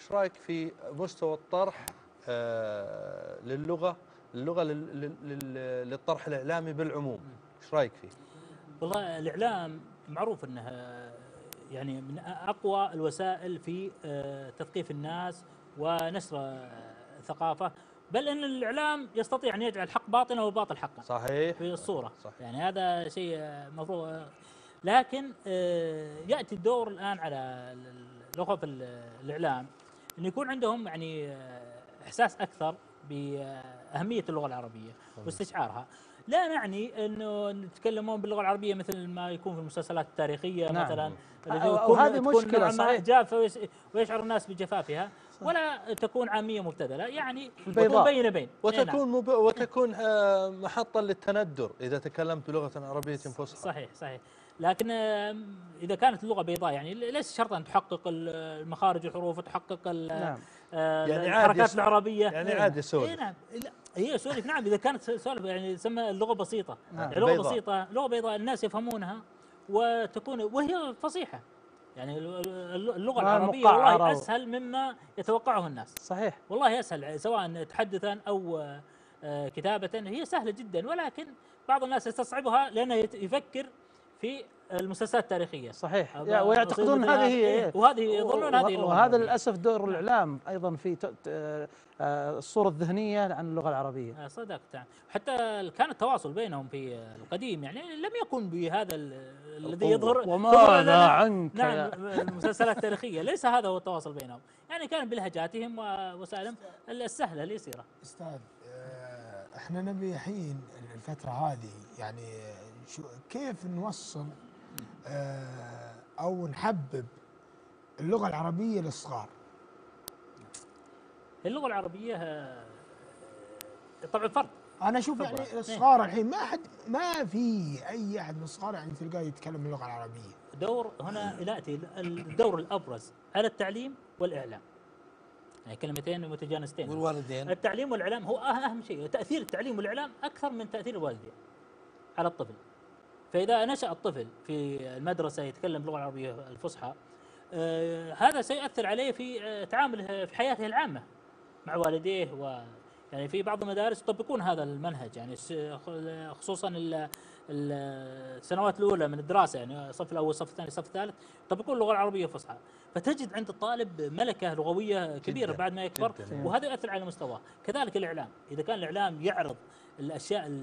ايش رايك في مستوى الطرح اللغة للطرح الإعلامي بالعموم؟ ايش رايك فيه؟ والله الإعلام معروف أنه يعني من أقوى الوسائل في تثقيف الناس ونشر الثقافة، بل أن الإعلام يستطيع أن يجعل الحق باطنا والباطل حقا. صحيح. في الصورة. صحيح. يعني هذا شيء مفروض، لكن يأتي الدور الآن على الأخوة في الإعلام أن يكون عندهم يعني إحساس أكثر بأهمية اللغة العربية واستشعارها. لا نعني انه نتكلمون باللغه العربيه مثل ما يكون في المسلسلات التاريخيه. نعم. مثلا وهذه مشكله صحيح، جافه ويشعر الناس بجفافها، ولا تكون عاميه مبتذله، يعني تكون بين وتكون محطا للتندر اذا تكلمت بلغه عربيه فصحى. صحيح. لكن اذا كانت اللغه بيضاء، يعني ليس شرطا ان تحقق المخارج والحروف وتحقق يعني الحركات العربيه، يعني عادي سولف. نعم، هي سولف. نعم، اذا كانت سولف يعني تسمى اللغه بسيطه. نعم. يعني لغه بسيطه، لغه بيضاء الناس يفهمونها وتكون وهي فصيحه. يعني اللغه العربيه والله اسهل مما يتوقعه الناس. صحيح، والله اسهل، سواء تحدثا او كتابه هي سهله جدا، ولكن بعض الناس يستصعبها لانه يفكر في المسلسلات التاريخية. صحيح، ويعتقدون هذه هي، وهذه يظنون هذه اللغة. وهذا للأسف دور الإعلام أيضا في الصورة الذهنية عن اللغة العربية. صدقت. حتى كان التواصل بينهم في القديم يعني لم يكن بهذا الذي يظهر وماذا عنك. نعم، المسلسلات التاريخية ليس هذا هو التواصل بينهم، يعني كان بلهجاتهم ووسائلهم السهلة اليسيرة. أستاذ، احنا نبي الحين الفترة هذه يعني كيف نوصل أو نحبب اللغة العربية للصغار؟ اللغة العربية طبعا فرد. أنا أشوف يعني الصغار الحين ما في أي أحد من الصغار يعني تلقاه يتكلم اللغة العربية. دور هنا يأتي الدور الأبرز على التعليم والإعلام، يعني كلمتين متجانستين. والوالدين. التعليم والإعلام هو أهم شيء. تأثير التعليم والإعلام أكثر من تأثير الوالدين على الطفل. فإذا نشأ الطفل في المدرسة يتكلم باللغة العربية الفصحى، هذا سيؤثر عليه في تعامله في حياته العامة مع والديه. يعني في بعض المدارس يطبقون هذا المنهج، يعني خصوصا السنوات الأولى من الدراسة، يعني الصف الأول، الصف الثاني، الصف الثالث، يطبقون اللغة العربية الفصحى، فتجد عند الطالب ملكة لغوية كبيرة بعد ما يكبر، وهذا يؤثر على مستواه. كذلك الإعلام، إذا كان الإعلام يعرض الأشياء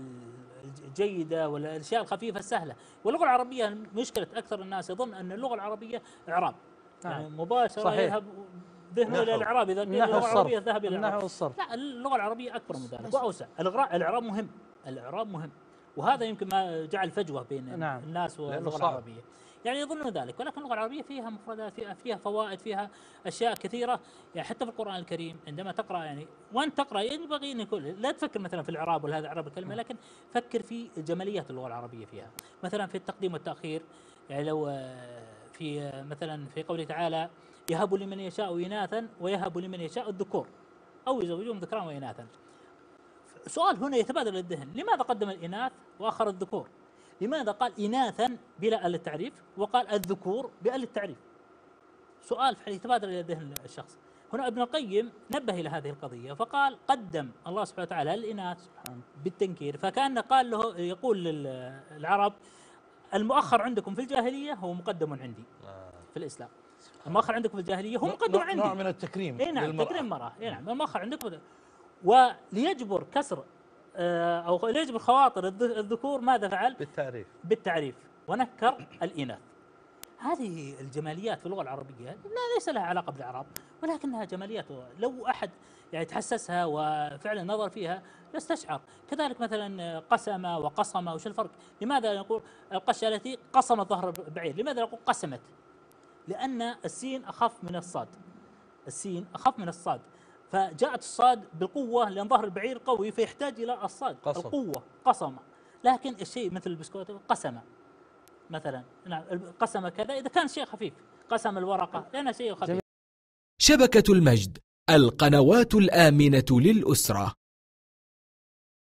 الجيدة والأشياء الخفيفة السهلة. واللغة العربية مشكلة أكثر الناس يظن أن اللغة العربية إعراب، يعني مباشرة يذهب ذهنه إلى الإعراب. إذا كان اللغة العربية ذهب إلى الإعراب. لا، اللغة العربية أكبر من ذلك وأوسع. الإعراب مهم، الإعراب مهم، وهذا يمكن ما جعل فجوة بين الناس واللغة العربية. يعني يظنون ذلك، ولكن اللغة العربية فيها مفردات، فيها فوائد، فيها أشياء كثيرة. يعني حتى في القرآن الكريم عندما تقرأ، يعني وأنت تقرأ ينبغي أن يكون لا تفكر مثلا في الإعراب ولا هذا إعراب الكلمة، لكن فكر في جماليات اللغة العربية فيها. مثلا في التقديم والتأخير، يعني لو في مثلا في قوله تعالى: يهب لمن يشاء إناثا ويهب لمن يشاء الذكور أو يزوجهم ذكران وإناثا. سؤال هنا يتبادل الذهن: لماذا قدم الإناث وأخر الذكور؟ لماذا قال إناثا بلا آل التعريف وقال الذكور بآل التعريف؟ سؤال يتبادل إلى ذهن الشخص. هنا ابن القيم نبه إلى هذه القضية فقال: قدم الله سبحانه وتعالى الإناث بالتنكير، فكان قال له، يقول للعرب: المؤخر عندكم في الجاهلية هو مقدم عندي في الإسلام. المؤخر عندكم في الجاهلية هو مقدم عندي، نوع من التكريم. نعم، تكريم المرأة. نعم، المؤخر عندكم. وليجبر كسر أو ليجبر خواطر الذكور ماذا فعل؟ بالتعريف ونكر الإناث. هذه الجماليات في اللغة العربية ليس لها علاقة بالإعراب، ولكنها جماليات لو أحد يعني تحسسها وفعلا نظر فيها يستشعر. كذلك مثلا قسم وقصم، وش الفرق؟ لماذا نقول القشة التي قصمت ظهر بعير؟ لماذا نقول قسمت؟ لأن السين أخف من الصاد، السين أخف من الصاد، فجاءت الصاد بالقوة لأن ظهر البعير قوي فيحتاج إلى الصاد القوة، قصم. لكن الشيء مثل البسكوت قسم مثلا، نعم، قسم كذا إذا كان شيء خفيف، قسم الورقة لأنه شيء خفيف. شبكة المجد، القنوات الآمنة للأسرة.